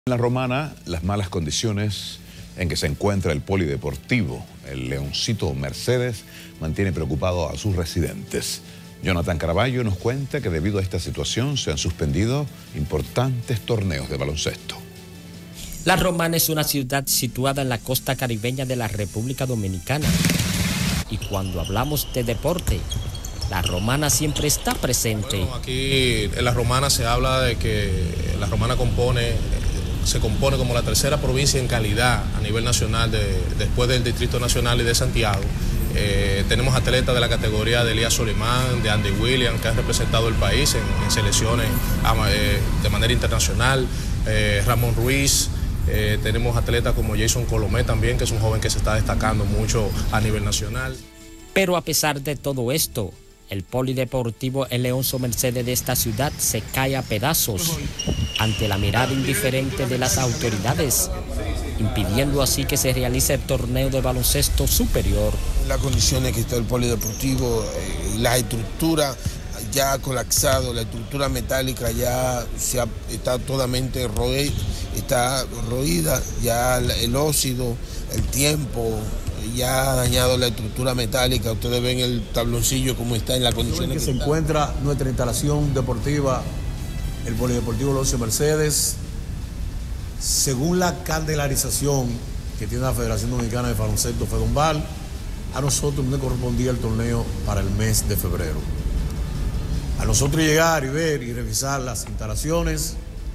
En la Romana, las malas condiciones en que se encuentra el polideportivo, el Leoncito Mercedes, mantiene preocupado a sus residentes. Jonathan Caraballo nos cuenta que debido a esta situación se han suspendido importantes torneos de baloncesto. La Romana es una ciudad situada en la costa caribeña de la República Dominicana. Y cuando hablamos de deporte, la Romana siempre está presente. Bueno, aquí en la Romana se habla de que la Romana se compone como la tercera provincia en calidad a nivel nacional después del Distrito Nacional y de Santiago. Tenemos atletas de la categoría de Elías Solimán, de Andy Williams, que han representado el país en selecciones de manera internacional, Ramón Ruiz. Tenemos atletas como Jason Colomé también, que es un joven que se está destacando mucho a nivel nacional. Pero a pesar de todo esto, el polideportivo El Leoncio Mercedes de esta ciudad se cae a pedazos ante la mirada indiferente de las autoridades, impidiendo así que se realice el torneo de baloncesto superior. Las condiciones que está el polideportivo, la estructura ya ha colapsado, la estructura metálica ya está totalmente roída, ya el óxido, el tiempo ya ha dañado la estructura metálica. Ustedes ven el tabloncillo como está en las condiciones que se encuentra nuestra instalación deportiva, el polideportivo Leoncio Mercedes. Según la candelarización que tiene la Federación Dominicana de Baloncesto FEDOMBAL, a nosotros no correspondía el torneo para el mes de febrero. A nosotros llegar y ver y revisar las instalaciones,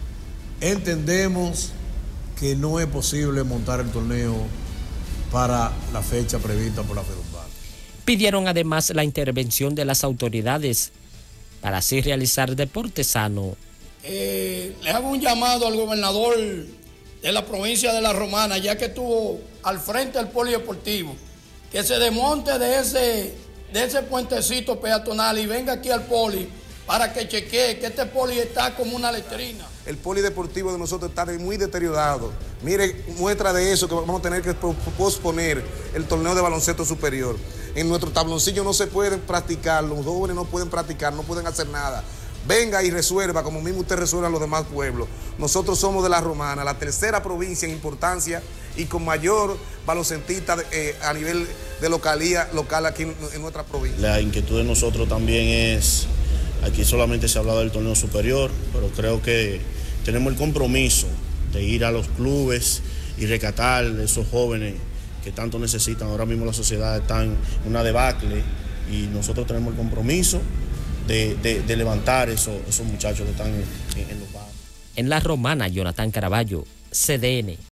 entendemos que no es posible montar el torneo para la fecha prevista por la FEDOMBAL. Pidieron además la intervención de las autoridades para así realizar deporte sano. Le hago un llamado al gobernador de la provincia de La Romana, ya que estuvo al frente del polideportivo, que se desmonte de ese puentecito peatonal y venga aquí al poli para que chequee que este poli está como una letrina. El polideportivo de nosotros está muy deteriorado. Mire, muestra de eso que vamos a tener que posponer el torneo de baloncesto superior. En nuestro tabloncillo no se pueden practicar, los jóvenes no pueden practicar, no pueden hacer nada. Venga y resuelva, como mismo usted resuelve a los demás pueblos. Nosotros somos de La Romana, la tercera provincia en importancia y con mayor baloncestista a nivel de local aquí en nuestra provincia. La inquietud de nosotros también es, aquí solamente se ha hablado del torneo superior, pero creo que tenemos el compromiso de ir a los clubes y rescatar a esos jóvenes que tanto necesitan. Ahora mismo la sociedad está en una debacle y nosotros tenemos el compromiso de levantar esos muchachos que están en los barrios. En La Romana, Jonathan Caraballo, CDN.